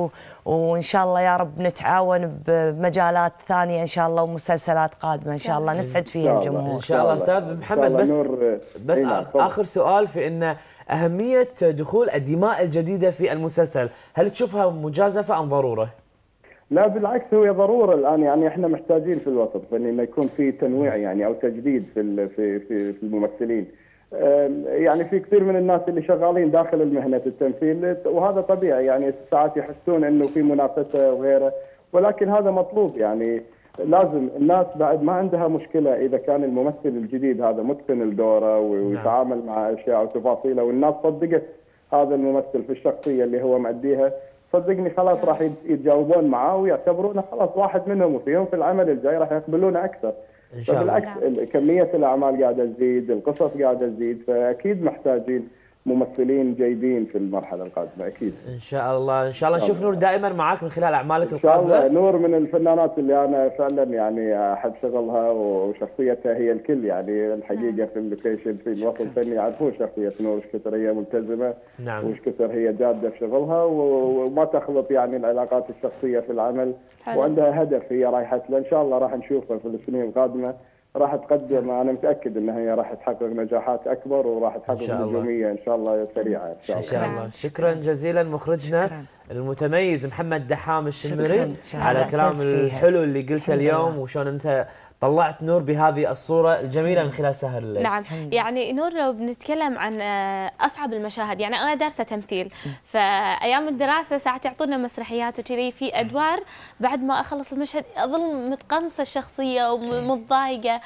وان شاء الله يا رب نتعاون بمجالات ثانيه ان شاء الله ومسلسلات قادمه ان شاء الله نسعد فيها الجمهور. ان شاء الله استاذ محمد. بس اخر سؤال في ان اهميه دخول الدماء الجديده في المسلسل، هل تشوفها مجازفه ام ضروره؟ لا بالعكس، هو ضروره الان، يعني احنا محتاجين في الوسط انه يكون في تنويع يعني او تجديد في الممثلين. يعني في كثير من الناس اللي شغالين داخل المهنه التمثيل وهذا طبيعي، يعني ساعات يحسون انه في منافسه وغيره، ولكن هذا مطلوب. يعني لازم الناس بعد ما عندها مشكله اذا كان الممثل الجديد هذا متقن لدوره ويتعامل مع اشياء وتفاصيله، والناس صدقت هذا الممثل في الشخصيه اللي هو مأديها، صدقني خلاص راح يتجاوبون معاه ويعتبرونه خلاص واحد منهم، وفيهم في العمل الجاي راح يقبلونه اكثر. ان شاء الله. بالعكس كميه الاعمال قاعده تزيد، القصص قاعده تزيد، فاكيد محتاجين ممثلين جيدين في المرحله القادمه اكيد. ان شاء الله. ان شاء الله نشوف نور دائما معاك من خلال اعمالك القادمه. ان شاء الله. نور من الفنانات اللي انا فعلا يعني احب شغلها وشخصيتها هي الكل، يعني الحقيقه في اللوكيشن في الوسط الفني يعرفون شخصيه نور ايش كثر هي ملتزمه. نعم. وايش كثر هي جاده في شغلها وما تخلط يعني العلاقات الشخصيه في العمل. حلو. وعندها هدف هي رايحه له، ان شاء الله راح نشوفها في السنين القادمه راح تقدم. انا متاكد ان هي راح تحقق نجاحات اكبر وراح تحقق نجوميه ان شاء الله سريعه ان شاء الله. ان شاء الله. شكرا جزيلا مخرجنا المتميز محمد دحام الشمري على الكلام الحلو اللي قلته اليوم، وشون انت طلعت نور بهذه الصوره الجميله من خلال سهر الليل. نعم، يعني نور لو بنتكلم عن اصعب المشاهد، يعني انا دارسه تمثيل، فايام الدراسه ساعات يعطونا مسرحيات وكذي، في ادوار بعد ما اخلص المشهد اظل متقمصه الشخصيه ومتضايقه.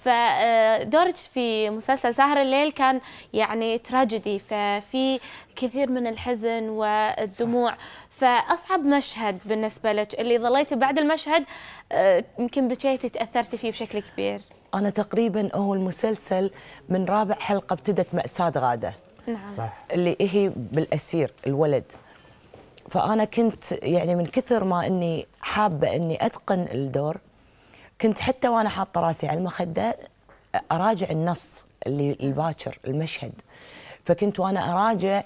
فدورك في مسلسل سهر الليل كان يعني تراجيدي، ففي كثير من الحزن والدموع. فأصعب مشهد بالنسبة لك اللي ظليتي بعد المشهد يمكن بكيتي تأثرتي فيه بشكل كبير؟ أنا تقريبا هو المسلسل من رابع حلقة ابتدت مأساة غادة. نعم. صح. اللي هي بالأسير الولد. فأنا كنت يعني من كثر ما إني حابة إني أتقن الدور، كنت حتى وأنا حاطة راسي على المخدة أراجع النص اللي الباكر المشهد، فكنت وأنا أراجع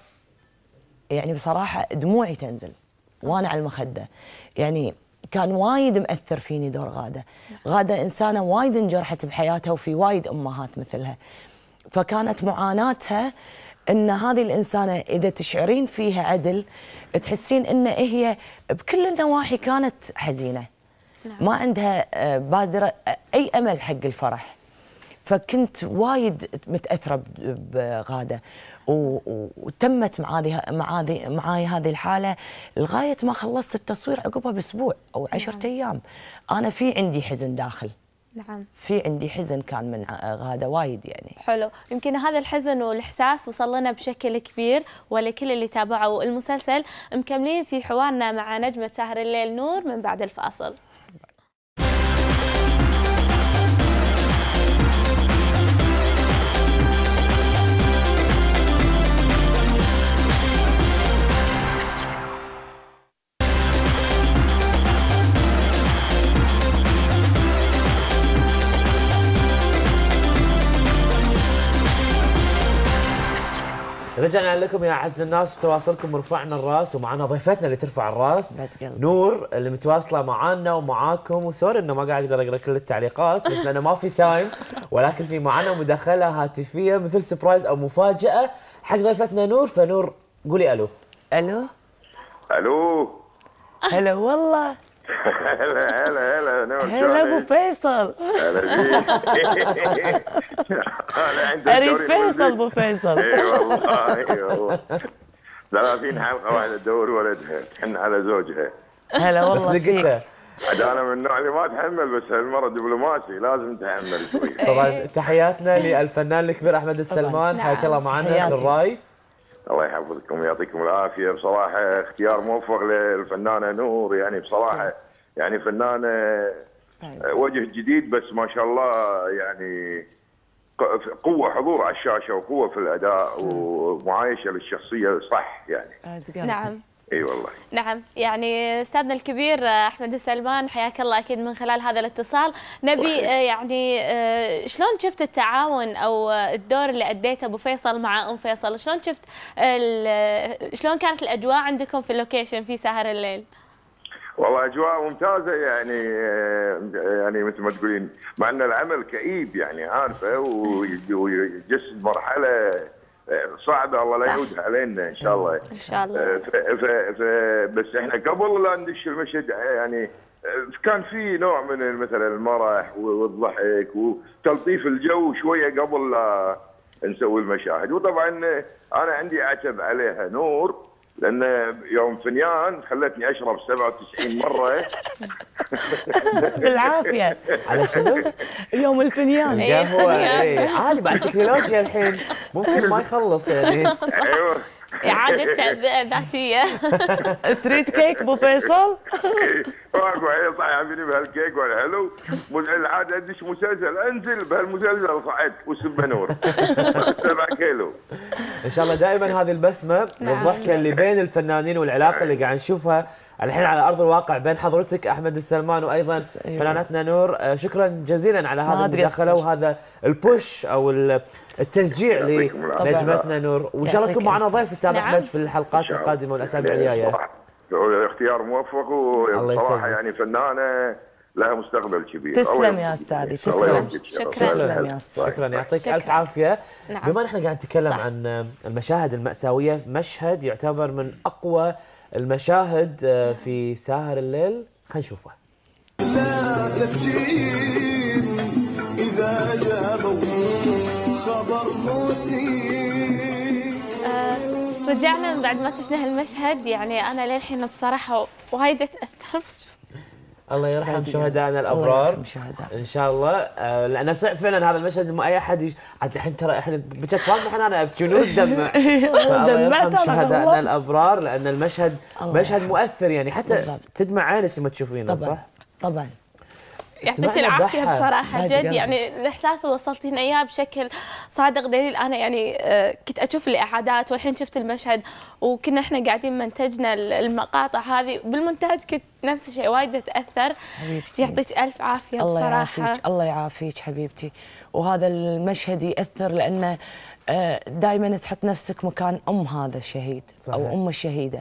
يعني بصراحة دموعي تنزل وأنا على المخدة. يعني كان وايد مأثر فيني دور غادة. غادة إنسانة وايد انجرحت بحياتها وفي وايد أمهات مثلها، فكانت معاناتها إن هذه الإنسانة إذا تشعرين فيها عدل تحسين إن هي بكل النواحي كانت حزينة، ما عندها بادرة أي أمل حق الفرح. فكنت وايد متأثرة بغادة، وتمت معاي هذه الحالة لغاية ما خلصت التصوير عقبها بأسبوع أو 10 أيام. أنا في عندي حزن داخل. نعم. في عندي حزن كان من غادة وايد يعني. حلو، يمكن هذا الحزن والإحساس وصل لنا بشكل كبير ولكل اللي تابعوا المسلسل. مكملين في حوارنا مع نجمة سهر الليل نور من بعد الفاصل. رجعنا لكم يا اعز الناس بتواصلكم ورفعنا الراس، ومعنا ضيفتنا اللي ترفع الراس نور اللي متواصله معانا ومعاكم. وسوري انه ما قاعد اقدر اقرا كل التعليقات بس لانه ما في تايم، ولكن في معنا مداخله هاتفيه مثل سبرايز او مفاجاه حق ضيفتنا نور. فنور قولي الو. الو الو. هلا والله. هلا هلا هلا نور. هلا ابو فيصل. هلا بيك. اريد فيصل ابو فيصل. اي والله اي والله 30 حلقه واحده تدور ولدها تحن على زوجها. هلا والله. بس لقيته. عاد انا من النوع اللي ما اتحمل، بس هالمره دبلوماسي لازم تحمل شوي. طبعا تحياتنا للفنان الكبير احمد السلمان، حياك الله معنا في الراي. الله يحفظكم ويعطيكم العافيه. بصراحه اختيار موفق للفنانه نور، يعني بصراحه يعني فنانه وجه جديد، بس ما شاء الله يعني قوه حضور على الشاشه وقوه في الاداء ومعايشه للشخصيه صح يعني. نعم. اي والله. نعم، يعني استاذنا الكبير احمد السلمان حياك الله. اكيد من خلال هذا الاتصال نبي يعني شلون شفت التعاون او الدور اللي اديته ابو فيصل مع ام فيصل؟ شلون شفت شلون كانت الاجواء عندكم في اللوكيشن في سهر الليل؟ والله اجواء ممتازه يعني مثل ما تقولين، مع ان العمل كئيب يعني عارفه، ويجسد مرحله صعبه الله لا يعودها علينا ان شاء الله. ان شاء الله. بس احنا قبل لا ندش المشهد يعني كان في نوع من مثلا المرح والضحك وتلطيف الجو شويه قبل لا نسوي المشاهد. وطبعا انا عندي اعتب عليها نور، لان يوم فنيان خلتني اشرب 97 مره. بالعافيه. على شنو؟ يوم الفنيان. قهوه عادي بعد التكنولوجيا الحين ممكن ما يخلص يعني. ايوه إعادة تعبئة ذاتية. تريد كيك ابو فيصل؟ اقعد صح يعملي بهالكيك والحلو. العاده ادش مسلسل انزل بهالمسلسل صعدت وسب نور 7 كيلو. ان شاء الله دائما هذه البسمه والضحكه اللي بين الفنانين والعلاقه اللي قاعد نشوفها الحين على ارض الواقع بين حضرتك احمد السلمان وايضا فنانتنا نور. شكرا جزيلا على هذه المداخله وهذا البوش او التشجيع لنجمتنا نور، وان شاء الله تكون معنا ضيف استاذ احمد في الحلقات القادمه والاسابيع الجايه. اختيار موفق، وصراحه يعني فنانه لها مستقبل كبير. تسلم يا استاذي، تسلم. شكرا يا استاذ. شكرا يعطيك الف عافيه. بما ان احنا قاعد نتكلم عن المشاهد المأساوية، مشهد يعتبر من اقوى المشاهد في ساهر الليل، خلينا نشوفه. لا تبكين إذا جابوا خبر موتي. رجعنا من بعد ما شفنا هالمشهد، يعني أنا للحين بصراحة وايد أتأثر. الله يرحم شهدائنا الابرار ان شاء الله. لان فعلا هذا المشهد ما اي احد حتى الحين ترى احنا بكت فاطمه انا ابكي ودمع. الله يرحم شهدائنا الابرار، لان المشهد مشهد مؤثر يعني حتى تدمع عينك لما تشوفينه. صح؟ طبعا. يعطيك العافيه بصراحه جد، يعني الاحساس اللي وصلتينا اياه بشكل صادق دليل. انا يعني كنت اشوف الاعادات والحين شفت المشهد، وكنا احنا قاعدين منتجنا المقاطع هذه بالمونتاج، كنت نفس الشيء وايد اتاثر. يعطيك الف عافيه بصراحه. الله يعافيك، الله يعافيك حبيبتي. وهذا المشهد ياثر لانه دائما تحط نفسك مكان هذا الشهيد او ام الشهيده،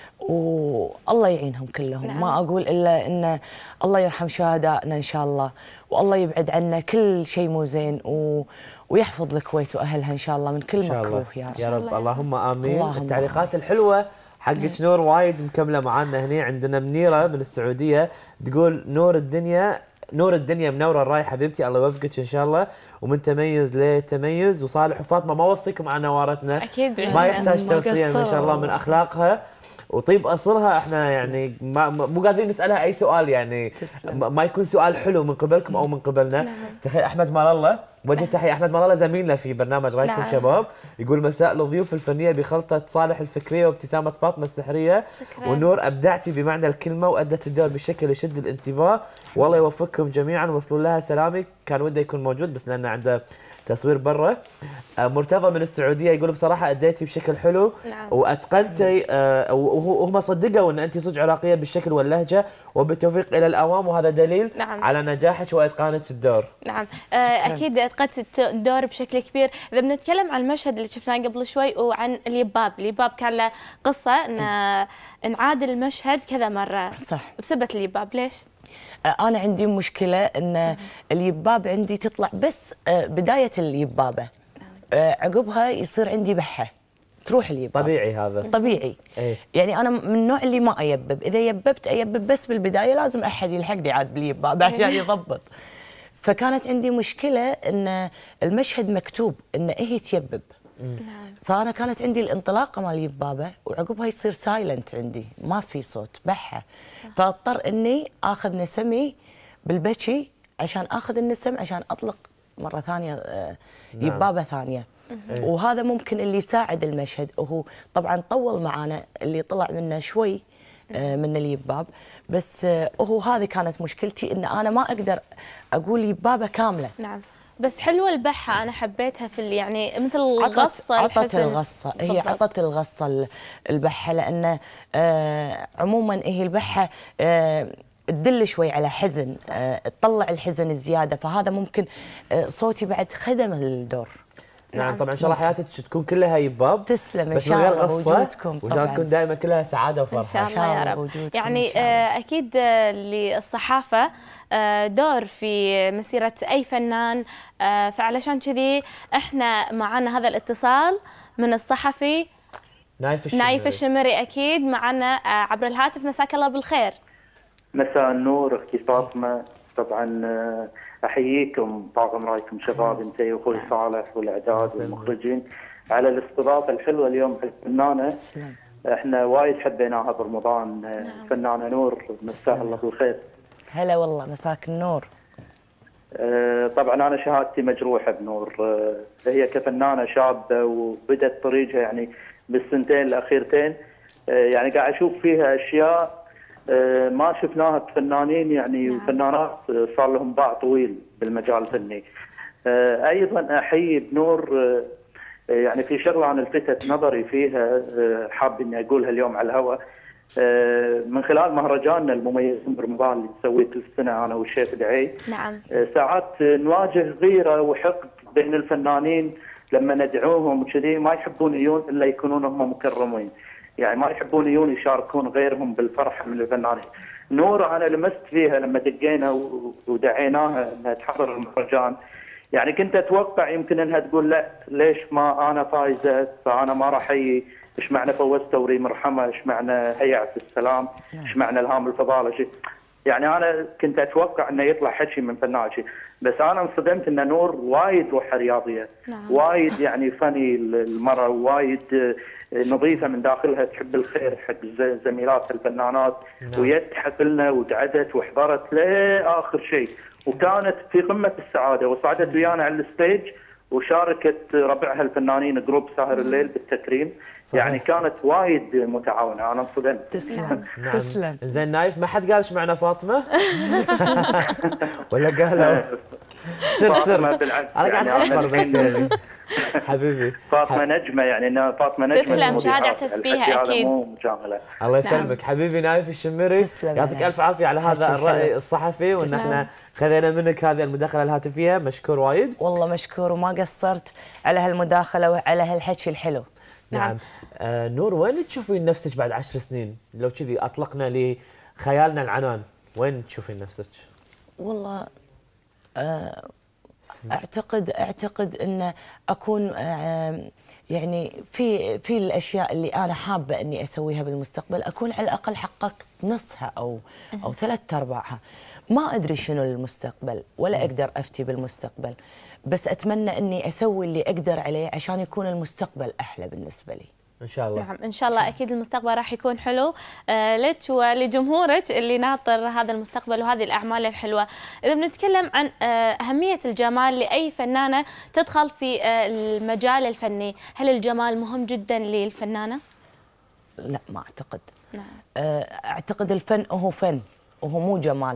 والله يعينهم كلهم. نعم. ما اقول الا ان الله يرحم شهدائنا ان شاء الله، والله يبعد عنا كل شيء مو زين، ويحفظ الكويت واهلها ان شاء الله من كل مكروه يا رب. اللهم امين. التعليقات الحلوه حقك نور وايد مكمله معانا هنا. عندنا منيره من السعوديه تقول نور الدنيا منوره الراي حبيبتي، الله يوفقك ان شاء الله، ومن تميز لتميز. وصالح وفاطمه ما وصيكم على نوارتنا، اكيد ما يحتاج توصيه ما شاء الله من اخلاقها وطيب اصلها. احنا يعني مو قادرين نسالها اي سؤال، يعني ما يكون سؤال حلو من قبلكم او من قبلنا. تخيل احمد مال الله، وجه تحيه احمد مال الله زميلنا في برنامج رايكم شباب، يقول مساء الضيوف الفنيه بخلطه صالح الفكريه وابتسامه فاطمه السحريه. ونور ابدعتي بمعنى الكلمه وادت الدور بشكل يشد الانتباه، والله يوفقكم جميعا. وصلوا لها سلامي، كان وده يكون موجود بس لانه عنده تصوير برا. مرتضى من السعوديه يقول بصراحه اديتي بشكل حلو. نعم. واتقنتي، وهم صدقوا ان انت صدق عراقيه بالشكل واللهجه، وبالتوفيق الى الاوام، وهذا دليل نعم. على نجاحك واتقانك الدور. نعم اكيد اتقنت الدور بشكل كبير. اذا بنتكلم عن المشهد اللي شفناه قبل شوي وعن اليباب كان له قصه ان انعاد المشهد كذا مره. صح. بسبب اليباب ليش؟ أنا عندي مشكلة أن اليباب عندي تطلع بس بداية اليبابة، عقبها يصير عندي بحة تروح اليباب. طبيعي هذا. طبيعي. يعني أنا من النوع اللي ما أيبب، إذا يببت أيبب بس بالبداية، لازم أحد يلحقني عاد باليباب عشان يضبط. فكانت عندي مشكلة أن المشهد مكتوب أن هي تيبب. فأنا كانت عندي الانطلاقة مال اليبابة، وعقبها يصير سايلنت عندي، ما في صوت بحة. فاضطر اني اخذ نسمي بالبكي عشان اخذ النسم عشان اطلق مره ثانيه يبابه ثانيه. وهذا ممكن اللي يساعد المشهد. وهو طبعا طول معانا اللي طلع منه شوي من اليباب، بس هو هذه كانت مشكلتي، ان انا ما اقدر اقول يبابه كامله. نعم. بس حلوه البحه، انا حبيتها في يعني مثل الغصه. عطت الغصه، هي عطت الغصه البحه، لان عموما هي البحه تدل شوي على حزن، تطلع الحزن الزياده، فهذا ممكن صوتي بعد خدم الدور. نعم طبعا ان شاء الله حياتك تكون كلها يباب. تسلم ان بس شاء من غير الله غصه، وجودكم وان شاء الله تكون دائما كلها سعاده وفرحه. ان شاء الله يا رب. وجودكم يعني إن شاء الله. اكيد للصحافه دور في مسيره اي فنان، فعلشان كذي احنا معنا هذا الاتصال من الصحفي نايف الشمري اكيد معنا عبر الهاتف. مساك الله بالخير. مساء النور اختي فاطمه. طبعا احييكم طاقم رايكم شباب، انت واخوي صالح والاعداد والمخرجين على الاستضافه الحلوه اليوم الفنانه. احنا وايد حبيناها برمضان. فنانه نور مساء الله بالخير. هلا والله مساك النور. طبعا انا شهادتي مجروحه بنور. هي كفنانه شابه وبدت طريقها يعني بالسنتين الاخيرتين، يعني قاعد اشوف فيها اشياء ما شفناها بفنانين يعني وفنانات صار لهم باع طويل بالمجال الفني. ايضا احيي بنور يعني في شغله انا لفتت نظري فيها، حاب اني اقولها اليوم على الهواء. من خلال مهرجاننا المميز برمضان اللي نسويه كل سنه انا والشيخ دعي. نعم. ساعات نواجه غيره وحقد بين الفنانين لما ندعوهم وكذي، ما يحبون يجون الا يكونون هم مكرمين، يعني ما يحبون يجون يشاركون غيرهم بالفرحه من الفنانين. نور انا لمست فيها لما دقينا ودعيناها انها تحضر المهرجان، يعني كنت اتوقع يمكن انها تقول لا ليش ما انا فايزه فانا ما راح اجي، ايش معنى فوزت وريم مرحمه، ايش معنى هيعت السلام، ايش معنى الهام الفضاله شيء. يعني انا كنت اتوقع انه يطلع حكي من فنان شيء، بس انا انصدمت ان نور وايد روحها رياضيه. وايد يعني فني المراه، وايد نظيفه من داخلها، تحب الخير حق زميلاتها الفنانات. ويت حفلنا ودعدت وحضرت لاخر شيء، وكانت في قمه السعاده، وصعدت ويانا على الستيج وشاركت ربعها الفنانين جروب ساهر الليل بالتكريم. صحيح. يعني كانت وايد متعاونه، انا انصدمت. تسلم. نعم. تسلم. زين نايف، ما حد قال ايش معنى فاطمه؟ ولا قالوا؟ سر انا قاعد اشمر بس يعني حبيبي. فاطمه نجمه، يعني انها فاطمه نجمه. تسلم، شهاده اعتز فيها اكيد. الله يسلمك حبيبي نايف الشمري، يعطيك الف عافيه على هذا الراي الصحفي، وان احنا خذينا منك هذه المداخله الهاتفيه. مشكور وايد. والله مشكور وما قصرت على هالمداخله وعلى هالحكي الحلو. نعم. نور، وين تشوفين نفسك بعد 10 سنين؟ لو كذي اطلقنا لخيالنا العنان، وين تشوفين نفسك؟ والله اعتقد ان اكون يعني في الاشياء اللي انا حابه اني اسويها بالمستقبل اكون على الاقل حققت نصها او ثلاث ارباعها. ما ادري شنو المستقبل ولا اقدر افتي بالمستقبل، بس اتمنى اني اسوي اللي اقدر عليه عشان يكون المستقبل احلى بالنسبه لي. ان شاء الله. نعم ان شاء الله اكيد المستقبل راح يكون حلو لك ولجمهورك اللي ناطر هذا المستقبل وهذه الاعمال الحلوه. اذا بنتكلم عن اهميه الجمال لاي فنانه تدخل في المجال الفني، هل الجمال مهم جدا للفنانه؟ لا ما اعتقد. نعم. اعتقد الفن هو فن وهو مو جمال.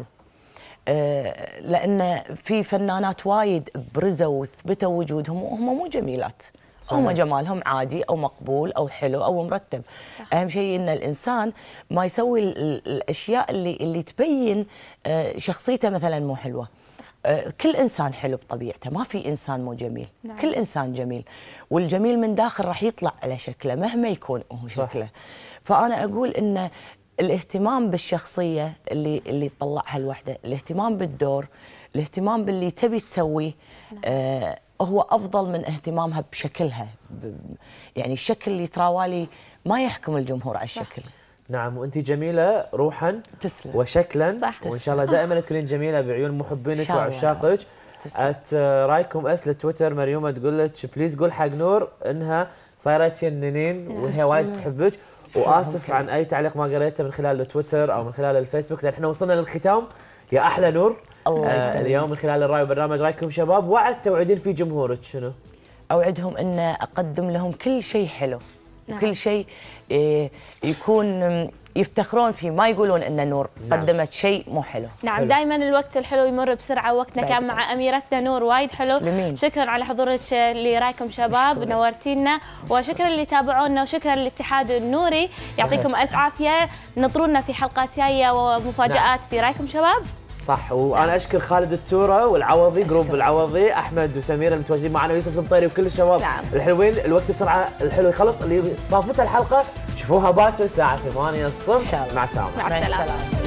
لان في فنانات وايد برزوا وثبتوا وجودهم وهم مو جميلات. صحيح. هم جمالهم عادي او مقبول او حلو او مرتب. صح. اهم شيء ان الانسان ما يسوي الاشياء اللي تبين شخصيته مثلا مو حلوه. صح. كل انسان حلو بطبيعته، ما في انسان مو جميل. نعم. كل انسان جميل، والجميل من داخل راح يطلع على شكله مهما يكون هو شكله. فانا اقول ان الاهتمام بالشخصيه اللي تطلعها الوحده، الاهتمام بالدور، الاهتمام باللي تبي تسويه، هو افضل من اهتمامها بشكلها. يعني الشكل اللي تراوالي ما يحكم الجمهور على الشكل. نعم، وانت جميله روحا. تسلم. وشكلا. صح. وان شاء الله دائما تكونين جميله بعيون محبينك وعشاقك. رايكم للتويتر مريومه تقول لك بليز قول حق نور انها صايره يننين وهي وايد تحبك، واسف عن اي تعليق ما قريته من خلال التويتر او من خلال الفيسبوك، لان احنا وصلنا للختام يا احلى نور. اليوم من خلال الراي وبرنامج رايكم شباب، وعد توعدين في جمهورك شنو؟ اوعدهم ان اقدم لهم كل شيء حلو. نعم. كل شيء يكون يفتخرون فيه، ما يقولون ان نور قدمت شيء مو حلو. نعم، دائما الوقت الحلو يمر بسرعه، وقتنا كان مع اميرتنا نور وايد حلو. سلمين. شكرا على حضورك لرايكم شباب، نورتينا، وشكرا اللي تابعونا، وشكرا للاتحاد النوري. يعطيكم الف عافيه، نطرونا في حلقات جايه ومفاجات في رايكم شباب. صح. وانا اشكر خالد التوره والعوضي، جروب العوضي، احمد وسميره المتواجدين معنا، ويوسف المطيري، وكل الشباب الحلوين. الوقت بسرعه الحلو يخلص، اللي طافتها الحلقه شوفوها باكر الساعه 8 الصبح. مع السلامه. مع السلامه.